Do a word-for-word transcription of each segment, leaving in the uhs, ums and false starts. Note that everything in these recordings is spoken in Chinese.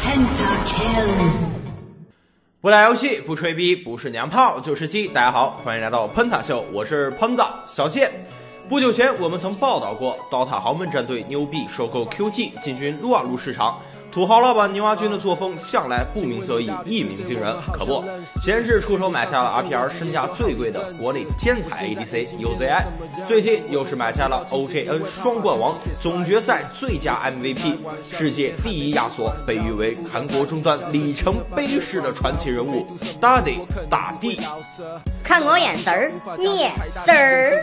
Pentakill。 不打游戏，不吹逼，不是娘炮就是鸡。大家好，欢迎来到喷塔秀，我是喷子小谢。不久前，我们曾报道过 D O T A 豪门战队牛逼收购 Q G 进军撸啊撸市场。土豪老板牛蛙君的作风向来不鸣则已，一鸣惊人。可不，先是出手买下了 R P R 身价最贵的国内天才 A D C U Z I， 最近又是买下了 O J N 双冠王、总决赛最佳 M V P、世界第一亚索，被誉为韩国中端里程碑式的传奇人物 Daddy 大帝。 看我眼神儿，灭丝儿。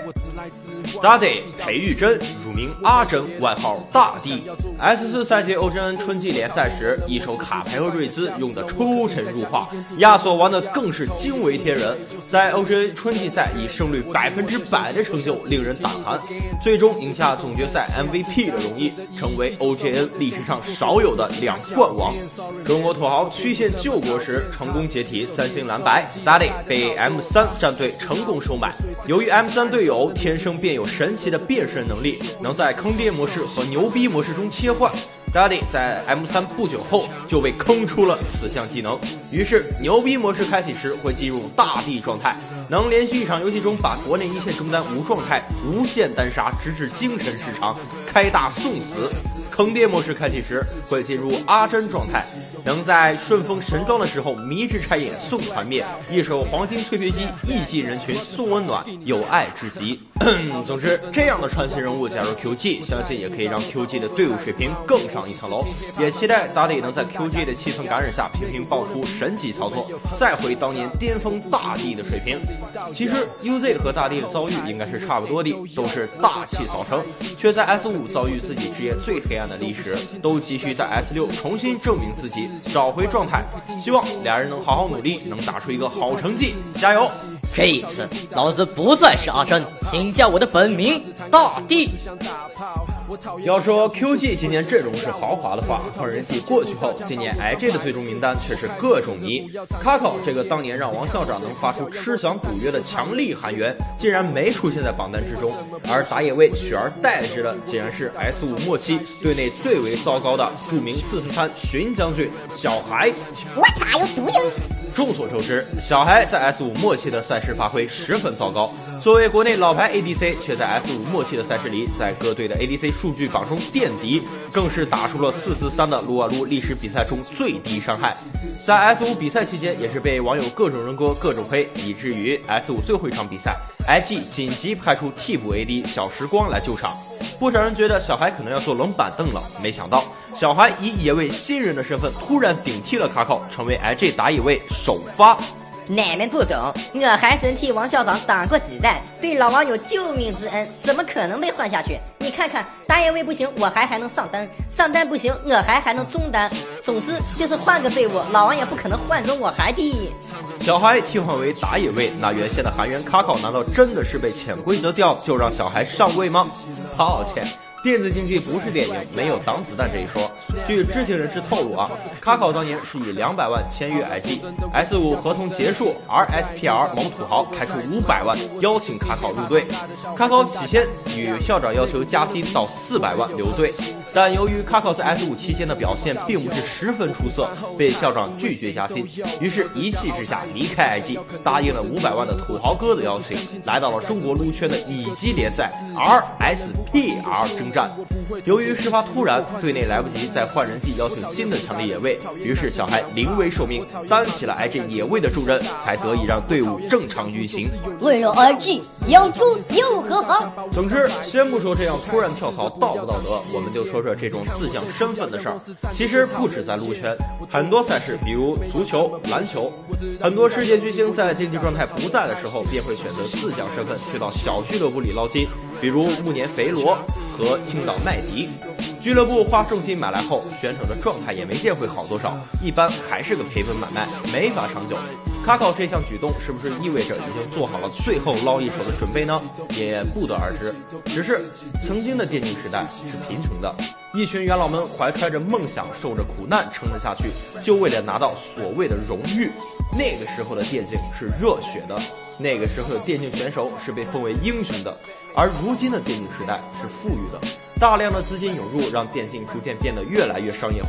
Daddy 裴玉珍，乳名阿珍，外号大帝。S 四 赛季 O J N 春季联赛时，一手卡牌和瑞兹用的出神入化，亚索玩的更是惊为天人。在 O J N 春季赛以胜率百分之百的成就令人胆寒，最终赢下总决赛 M V P 的荣誉，成为 O J N 历史上少有的两冠王。中国土豪曲线救国时成功解体三星蓝白 ，Daddy 被 M 三 战队成功收买。由于 M 三 队友天生便有神奇的变身能力，能在坑爹模式和牛逼模式中切换。Daddy 在 M 三 不久后就被坑出了此项技能，于是牛逼模式开启时会进入大帝状态，能连续一场游戏中把国内一线中单无状态无限单杀，直至精神失常，开大送死。坑爹模式开启时会进入阿珍状态，能在顺风神装的时候迷之拆眼送团灭，一手黄金脆皮鸡义尽人群送温暖，有爱至极。总之，这样的传奇人物加入 Q G， 相信也可以让 Q G 的队伍水平更上一层楼。也期待达里能在 Q G 的气氛感染下频频爆出神级操作，再回当年巅峰大帝的水平。其实 U Z 和大帝的遭遇应该是差不多的，都是大器早成，却在 S 五 遭遇自己职业最黑暗的历史，都急需在 S 六 重新证明自己，找回状态。希望俩人能好好努力，能打出一个好成绩，加油！ 这一次老子不再是阿珍，请叫我的本名大帝。 要说 Q G 今年阵容是豪华的话，换人系过去后，今年 I G 的最终名单却是各种泥。卡考这个当年让王校长能发出吃翔补约的强力韩援，竟然没出现在榜单之中，而打野位取而代之的，竟然是 S 五 末期队内最为糟糕的著名四四三荀将军小孩。 我哪有毒呀？ 众所周知，小孩在 S 五 末期的赛事发挥十分糟糕，作为国内老牌 A D C， 却在 S 五 末期的赛事里，在各队的 A D C 数据榜中垫底，更是打出了四四三的撸啊撸历史比赛中最低伤害。在 S 五 比赛期间，也是被网友各种人锅各种黑，以至于 S 五 最后一场比赛 I G 紧急派出替补 A D 小时光来救场。不少人觉得小孩可能要坐冷板凳了，没想到小孩以野位新人的身份突然顶替了卡考，成为 I G 打野位首发。 你们不懂，我还曾替王校长打过几代，对老王有救命之恩，怎么可能被换下去？你看看，打野位不行，我还还能上单，上单不行，我还还能中单。总之就是换个队伍，老王也不可能换走我孩弟。 小孩替换为打野位，那原先的韩援卡考难道真的是被潜规则调就让小孩上位吗？抱歉。电子竞技不是电影，没有挡子弹这一说。据知情人士透露啊，卡考当年是以两百万签约 I G， S 五 合同结束 ，R S P R 某土豪开出五百万邀请卡考入队。卡考起先与校长要求加薪到四百万留队，但由于卡考在 S 五 期间的表现并不是十分出色，被校长拒绝加薪，于是一气之下离开 I G， 答应了五百万的土豪哥的邀请，来到了中国撸圈的乙级联赛 R S P R 征战。由于事发突然，队内来不及再换人季邀请新的强力野位，于是小孩临危受命，担起了 I G 野位的重任，才得以让队伍正常运行。 为了 I G， 养猪又何妨？ 总之，先不说这样突然跳槽道不道德，我们就说说这种自降身份的事儿。其实不止在撸圈，很多赛事，比如足球、篮球，很多世界巨星在竞技状态不在的时候，便会选择自降身份去到小俱乐部里捞金，比如暮年肥罗和青岛麦迪。俱乐部花重金买来后，选手的状态也没见会好多少，一般还是个赔本买卖，没法长久。卡考这项举动是不是意味着已经做好了最后捞一手的准备呢？也不得而知。只是曾经的电竞时代是贫穷的，一群元老们怀揣着梦想，受着苦难撑了下去，就为了拿到所谓的荣誉。那个时候的电竞是热血的，那个时候的电竞选手是被奉为英雄的，而如今的电竞时代是富裕的，大量的资金涌入，让电竞逐渐变得越来越商业化。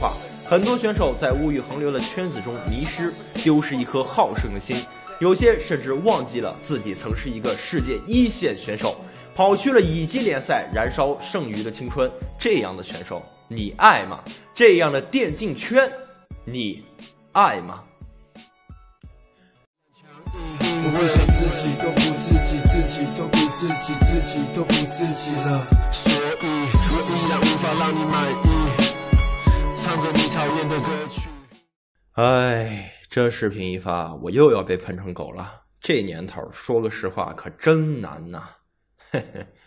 很多选手在物欲横流的圈子中迷失，丢失一颗好胜的心，有些甚至忘记了自己曾是一个世界一线选手，跑去了乙级联赛燃烧剩余的青春。这样的选手你爱吗？这样的电竞圈你爱吗？ 我会想自己都不自己，自己都不自己，自己都不自己了，所以我依然无法让你满意，唱着你讨厌的歌曲。 哎，这视频一发，我又要被喷成狗了。这年头说个实话可真难呐、啊。